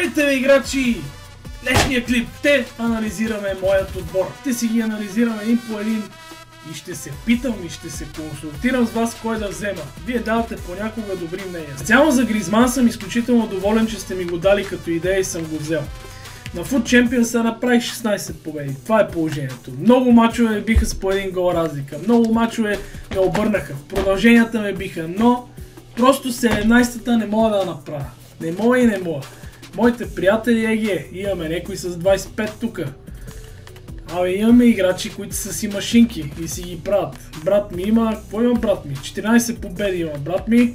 Здравейте, бе, играчи! Днешния клип ще анализираме моят отбор. Ще си ги анализираме един по един и ще се питам и ще се консултирам с вас кой да взема. Вие давате понякога добри мнения. Специално за Гризман съм изключително доволен, че сте ми го дали като идея и съм го взел. На Foot Champions направих 16 победи. Това е положението. Много мачове биха с по един гол разлика. Много мачове ме обърнаха. В продълженията ме биха, но просто 17-та не мога да направя. Не мога и не мога. Моите приятели имаме някои с 25 тука. Абе имаме играчи, които са си машинки и си ги правят. Брат ми има, какво има брат ми? 14 победи има брат ми.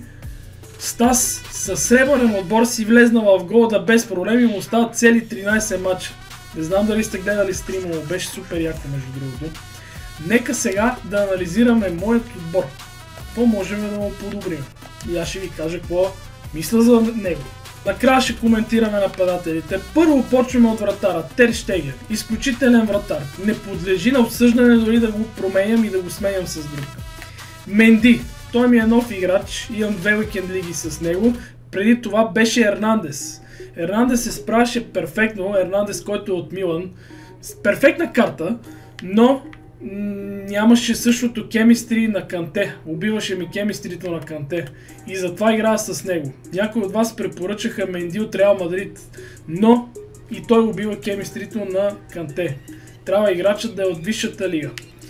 Стас със сребърен отбор си влезна в голда без проблеми, му остават цели 13 мача. Не знам дали сте гледали стрима, но беше супер яко между другото. Нека сега да анализираме моят отбор. Какво можем да му подобрим? И аз ще ви кажа какво мисля за него. Накрая ще коментираме нападателите. Първо почваме от вратара. Тер Щегер. Изключителен вратар. Не подлежи на обсъждане дори да го променям и да го сменям с друг. Менди. Той ми е нов играч. Имам 2 уикенд лиги с него. Преди това беше Ернандес. Ернандес се справяше перфектно. Ернандес, който е от Милан. Перфектна карта, но нямаше същото кемистри на Канте. Убиваше ми кемистрито на Канте. И затова играя с него. Някои от вас препоръчаха Менди от Реал Мадрид, но и той убива кемистрито на Канте. Трябва играчът да е от висшата лига.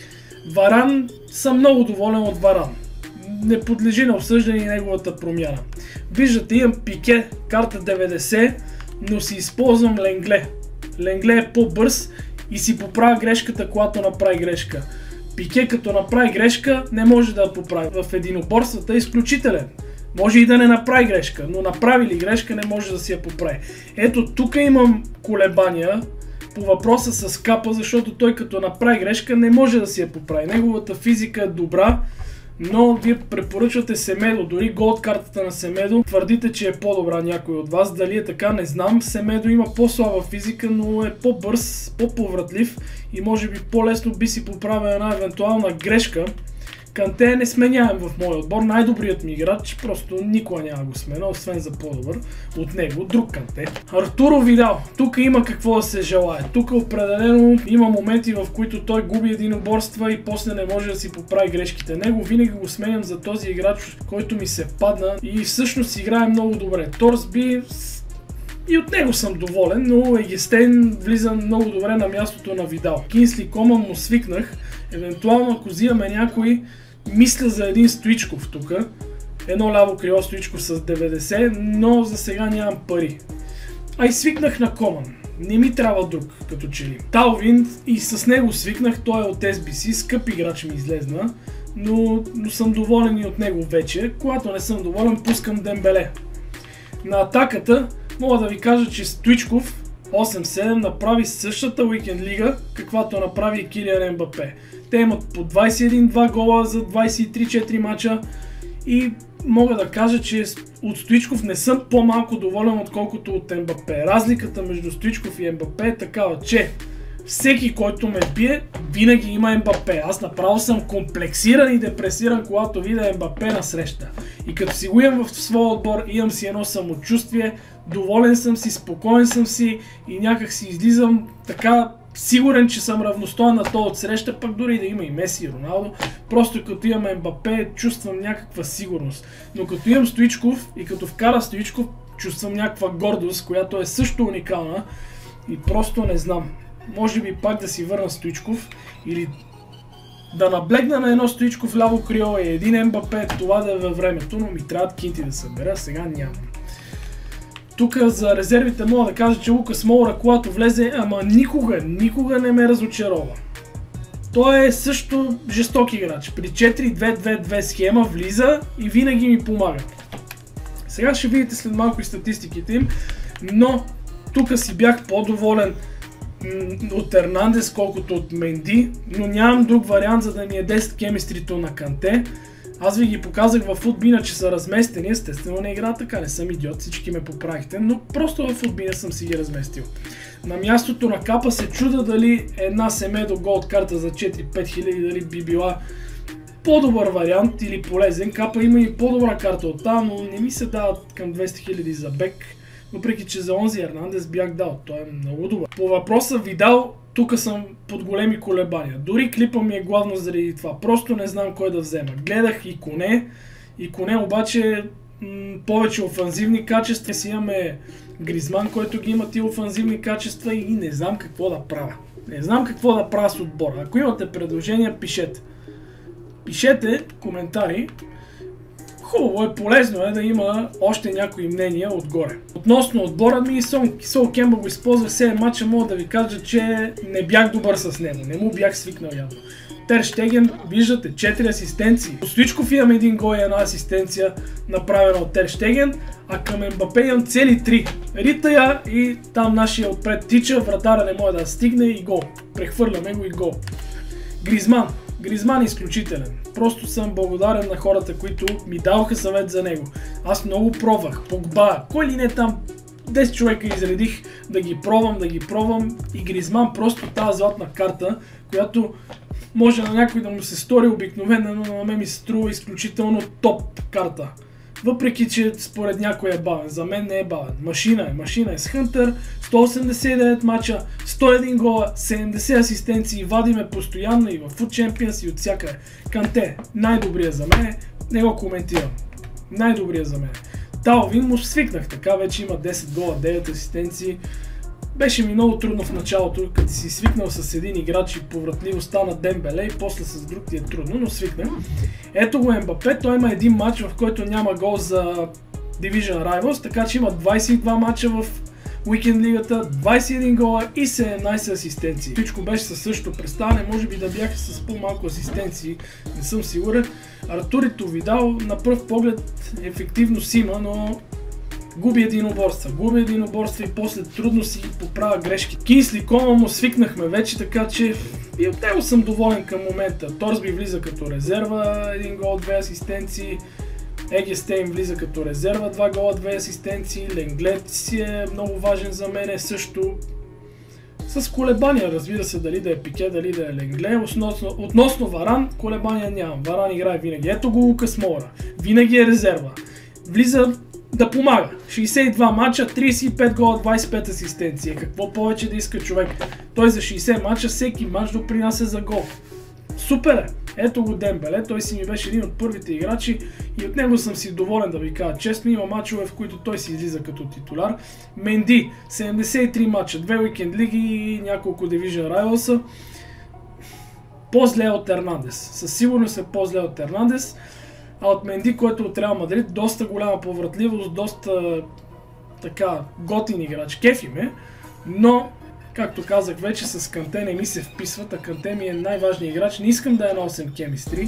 Варан, съм много доволен от Варан. Не подлежи на обсъждане и неговата промяна. Виждате, имам Пике, карта 90, но си използвам Ленгле. Ленгле е по-бърз и си поправя грешката, когато направи грешка. Пике като направи грешка не може да я поправи. В единоборствата е изключителен. Може и да не направи грешка, но направи ли грешка не може да си я поправи. Ето тук имам колебания по въпроса с Капа, защото той като направи грешка не може да си я поправи. Неговата физика е добра, но вие препоръчвате Семедо, дори гол от картата на Семедо. Твърдите, че е по-добра някой от вас. Дали е така, не знам. Семедо има по-слаба физика, но е по-бърз, по-повратлив и може би по-лесно би си поправил една евентуална грешка. Канте е несменяем в моя отбор, най-добрият ми играч, просто никога няма го смена, освен за по-добър от него, друг Канте. Артуро Видал, тук има какво да се желае, тук определено има моменти, в които той губи единоборства и после не може да си поправи грешките. Него винаги го сменям за този играч, който ми се падна и всъщност играе много добре. Торсби и от него съм доволен, но Егестен влиза много добре на мястото на Видал. Кинсли Коман му свикнах, евентуално ако взимаме някой, мисля за един Стоичков тук. Едно ляво крило Стоичков с 90, но за сега нямам пари. А и свикнах на Коман. Не ми трябва друг, като че ли. Талвин и с него свикнах, той е от SBC, скъп играч ми излезна, но съм доволен и от него вече. Когато не съм доволен, пускам Дембеле. На атаката мога да ви кажа, че Стоичков 8-7 направи същата уикенд лига, каквато направи Килиан Ембапе. Те имат по 21-2 гола за 23-4 мача и мога да кажа, че от Стоичков не съм по-малко доволен, отколкото от Ембапе. Разликата между Стоичков и Ембапе е такава, че всеки, който ме бие, винаги има Ембапе. Аз направо съм комплексиран и депресиран, когато видя Ембапе на среща. И като си го имам в своя отбор, имам си едно самочувствие, доволен съм си, спокоен съм си и някак си излизам така сигурен, че съм равностоен на то от среща, пък дори да има и Меси и Роналдо. Просто като имам Ембапе, чувствам някаква сигурност. Но като имам Стоичков и като вкара Стоичков, чувствам някаква гордост, която е също уникална и просто не знам. Може би пак да си върна Стоичков или да наблегна на едно Стоичков ляво крило и един Ембапе, това да е във времето, но ми трябват кинти да събера, сега нямам. Тук за резервите мога да кажа, че Лукас Моура, когато влезе, ама никога не ме разочарова. Той е също жесток играч. При 4-2-2-2 схема влиза и винаги ми помага. Сега ще видите след малко и статистиките им, но тук си бях по-доволен от Ернандес, колкото от Менди, но нямам друг вариант, за да ми е 10 кемистрито на Канте. Аз ви ги показах в Футбина, че са разместени, естествено не игра така, не съм идиот, всички ме поправихте, но просто в Футбина съм си ги разместил. На мястото на Капа се чуда дали една Семедо гол от карта за 4-5 хиляди, дали би била по-добър вариант или полезен. Капа има и по-добра карта от там, но не ми се дават към 200 000 за бек. Въпреки че за онзи Ернандес бях дал, той е много добър. По въпроса Видал, тук съм под големи колебания. Дори клипа ми е главно заради това. Просто не знам кой да взема. Гледах и Коне обаче повече офанзивни качества. Си имаме Гризман, който ги има тия офанзивни качества и не знам какво да правя. Не знам какво да правя с отбора. Ако имате предложения, пишете. Пишете коментари. Хубаво е, полезно е да има още някои мнения отгоре. Относно отбора ми, Сол Кемба го използвах 7 мача, мога да ви кажа, че не бях добър с него. Не му бях свикнал явно. Тер Щеген, виждате, 4 асистенции. От Стоичков имам един гол и една асистенция, направена от Тер Щеген, а към Ембапе имам цели 3. Рита я и там нашия отпред тича, вратара не може да стигне и гол. Прехвърляме го и гол. Гризман е изключителен. Просто съм благодарен на хората, които ми даваха съвет за него. Аз много пробвах. Погба, кой ли не там 10 човека изредих да ги пробвам и Гризман просто тази златна карта, която може на някой да му се стори обикновена, но на мен ми се струва изключително топ карта. Въпреки че според някой е бавен, за мен не е бавен. Машина е с Хънтър, 189 мача, 101 гола, 70 асистенции, вадиме постоянно и в Foot Champions и от всякъде. Канте, най-добрия за мен, не го коментирам. Най-добрия за мен. Талвин му свикнах, така вече има 10 гола, 9 асистенции. Беше ми много трудно в началото, като си свикнал с един играч и повратливо стана Дембеле и после с друг ти е трудно, но свикнах. Ето го Ембапе, той има един матч, в който няма гол за Division Rivals, така че има 22 матча в Уикенд лигата, 21 гола и 17 асистенции. Всичко беше със същото представяне, може би да бяха с по-малко асистенции, не съм сигурен. Артурито Видал на пръв поглед ефективно си има, но губи единоборства и после трудно си поправя грешки. Кинсли Кома му свикнахме вече, така че и от него съм доволен към момента. Торсби влиза като резерва, 1 гол, 2 асистенции. Егестейн влиза като резерва, 2 гола, 2 асистенции. Ленглет си е много важен за мен също. С колебания, разбира се, дали да е Пике, дали да е Ленгле. Относно Варан, колебания нямам. Варан играе винаги. Ето го Лукас Моура. Винаги е резерва. Влиза да помага. 62 мача, 35 гола, 25 асистенции. Какво повече да иска човек? Той за 60 мача всеки мач допринася за гол. Супер е! Ето го Дембеле, той си ми беше един от първите играчи и от него съм си доволен, да ви кажа честно. Има мачове, в които той си излиза като титуляр. Менди, 73 мача, 2 уикенд лиги и няколко Division Rivals. По-зле от Ернандес. Със сигурност е по-зле от Ернандес. А от Менди, който от Реал Мадрид, доста голяма повратливост, доста така готин играч. Кефи ме, но както казах вече, с Канте не ми се вписват, а Канте ми е най-важният играч. Не искам да е на 8 Chemistry.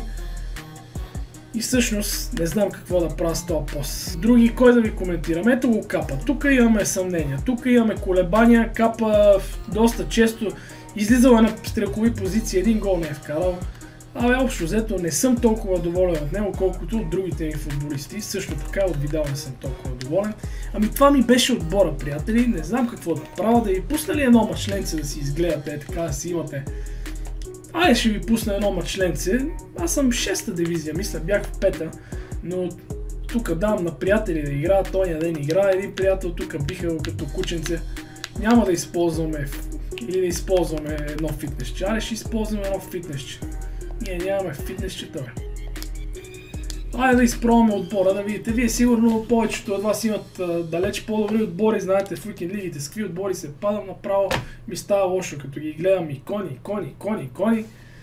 И всъщност не знам какво да правя с този пост. Други, кой да ви коментирам? Ето го Капа. Тук имаме съмнения, тук имаме колебания. Капа доста често излизала на стрелкови позиции, един гол не е вкарал. Абе, общо взето не съм толкова доволен от него, колкото от другите ми футболисти. Също така от Видал не съм толкова доволен. Ами това ми беше отбора, приятели. Не знам какво да правя, да ви пусна ли едно мачленце да си изгледате, така да си имате. Айде ще ви пусна едно мачленце. Аз съм 6-та дивизия, мисля, бях в 5-та. Но тук давам на приятели да играят, той ден играе. Един приятел тук биха го като кученце. Няма да използваме или да използваме едно фитнесче. Айде ще използваме едно фитнесче. Ние нямаме фитнесчета, бе. Айде да изпробваме отбора, да видите. Вие сигурно повечето от вас имат далеч по-добри отбори. Знаете в уикенд лигите с какви отбори се падам направо. Ми става лошо, като ги гледам икони.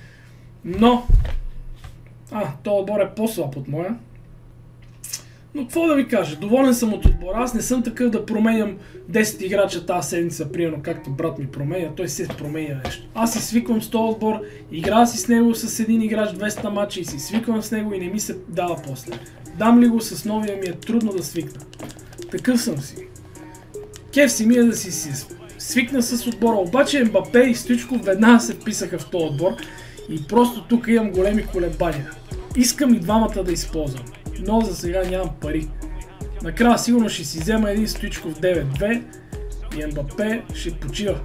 Но този отбор е по-слаб от моя. Но какво да ви кажа, доволен съм от отбора. Аз не съм такъв да променям 10 играча тази седмица, примерно както брат ми променя, той се променя нещо. Аз си свиквам с този отбор, играя си с него с един играч 200 мача и си свиквам с него и не ми се дава после. Дам ли го с новия ми е трудно да свикна. Такъв съм си. Кеф си ми е да си свикна с отбора, обаче Ембапе и Стоичков веднага се вписаха в този отбор и просто тук имам големи колебания. Искам и двамата да използвам. Но за сега нямам пари. Накрая сигурно ще си взема един Стоичков 9-2 и Ембапе ще почива.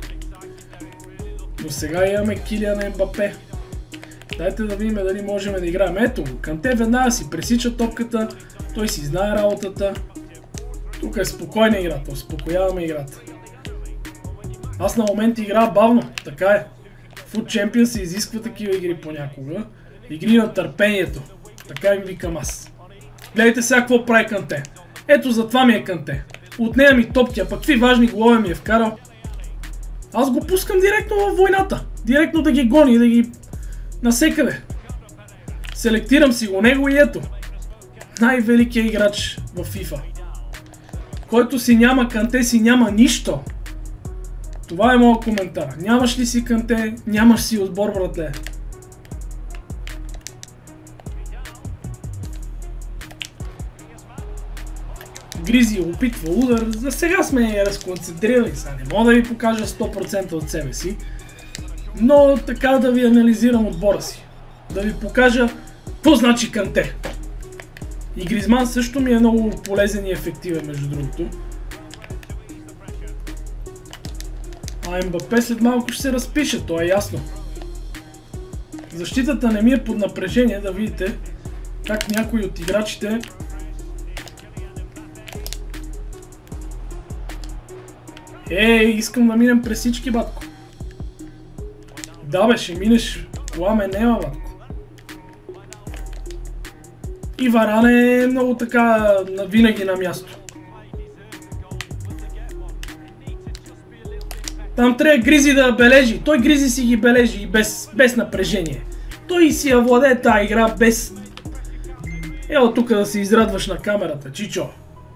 Но сега имаме килия на Ембапе. Дайте да видим дали можем да играем. Ето го, Канте веднага си пресича топката, той си знае работата. Тук е спокойна играта, успокояваме играта. Аз на момент играя бавно, така е. Foot Champions се изисква такива игри понякога. Игри на търпението, така им викам аз. Гледайте сега какво прави Канте. Ето затова ми е Канте. От нея ми топки, а пък какви важни голове ми е вкарал. Аз го пускам директно във войната. Директно да ги гони, да ги насекъде. Селектирам си го него и ето. Най-великият играч в FIFA. Който си няма Канте, си няма нищо. Това е моят коментар. Нямаш ли си Канте, нямаш си отбор, братле. Гризи опитва удар. За сега сме разконцентрирали. Сега не мога да ви покажа 100% от себе си. Но така да ви анализирам отбора си. Да ви покажа какво значи Канте. И Гризман също ми е много полезен и ефективен, между другото. А МБП след малко ще се разпише, то е ясно. Защитата не ми е под напрежение, да видите как някои от играчите искам да минем през всички, батко. Да бе, ще минеш, кола ме нема, батко. И Варан е много така винаги на място. Там трябва Гризи да бележи. Той Гризи си ги бележи и без напрежение. Той си я владее тази игра без... Ела тук да се израдваш на камерата, чичо.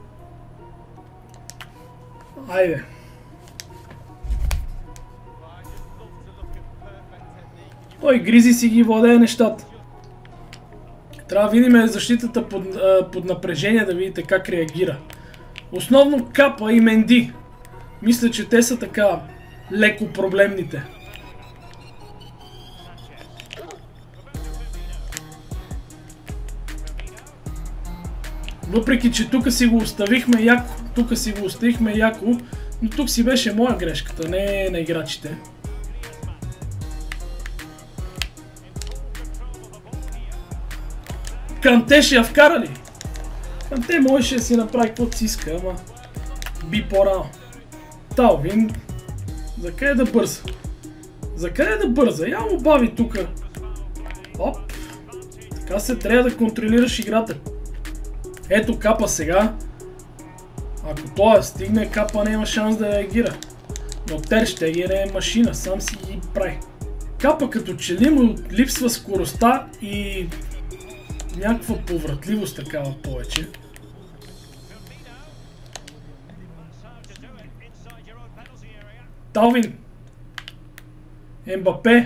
Айде. Той Гризи си ги владее нещата. Трябва да видим защитата под напрежение, да видите как реагира. Основно Капа и Менди. Мисля, че те са така леко проблемните. Въпреки, че тук си го оставихме яко, но тук си беше моя грешката, не на играчите. Канте ще я вкара ли? Канте можеше да си направи каквото си иска, ама би по-рано. Талвин, за къде да бърза? За къде да бърза? Я му бави тука. Оп. Така се трябва да контролираш играта. Ето Капа сега. Ако той стигне, Капа няма шанс да реагира. Но Тер Щегер е машина, сам си ги прави. Капа като че ли му липсва скоростта и някаква повратливост такава повече. Талвин. МБП.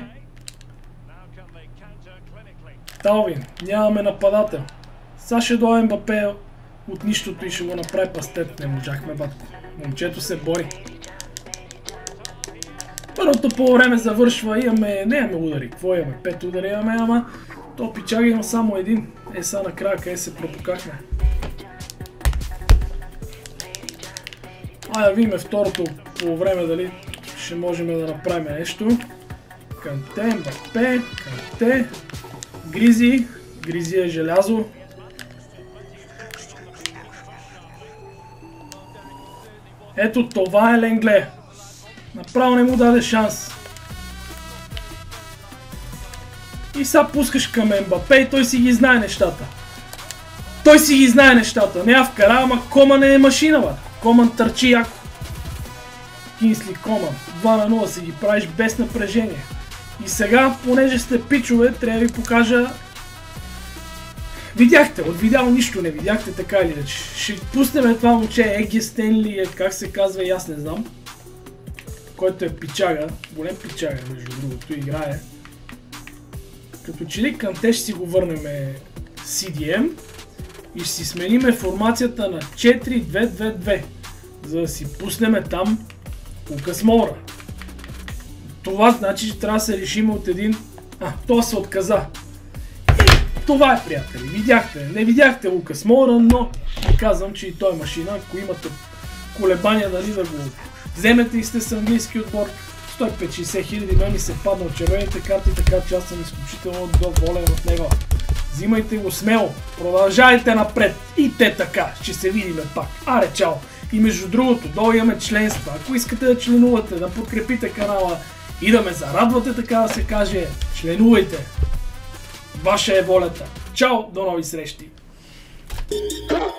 Талвин. Нямаме нападател. Сега ще дойде МБП от нищото и ще го направи пастет. Не можахме, батко. Момчето се бори. Първото по време завършва. Не имаме удари. Какво имаме? 5 удари имаме, ама то пичага има само един. Сега накрая къде се пропукахме. Да видим второто по време дали ще можем да направим нещо. Канте, МБП, Канте, Гризи. Гризи е желязо. Ето това е Ленгле. Направо не му даде шанс. И сега пускаш към МБП и той си ги знае нещата. Не я вкара, ама Коман е машина, бе. Коман търчи яко. Кинсли Коман. 2-0 си ги правиш без напрежение. И сега, понеже сте пичове, трябва да ви покажа... Видяхте, от видео нищо не видяхте, така или иначе. Ще пуснем това момче, Еги Стенли, как се казва и аз не знам. Който е пичага, голем пичага, между другото, играе. Като че ли Канте ще си го върнем CDM и ще си смениме формацията на 4-2-2-2, за да си пуснем там Лукас Моура. Това значи, че трябва да се решим от един... той се отказа. Това е, приятели. Видяхте, не видяхте Лукас Моура, но ви казвам, че и той е машина. Ако имате колебания дали да го вземете и сте с английски отбор, 150-60 хиляди, мен ми се падна от червените карти, така че аз съм изключително доволен от него. Взимайте го смело, продължайте напред и те така, ще се видиме пак. Аре, чао! И между другото, долу имаме членства. Ако искате да членувате, да подкрепите канала и да ме зарадвате, така да се каже, членувайте. Ваша е волята. Чао, до нови срещи!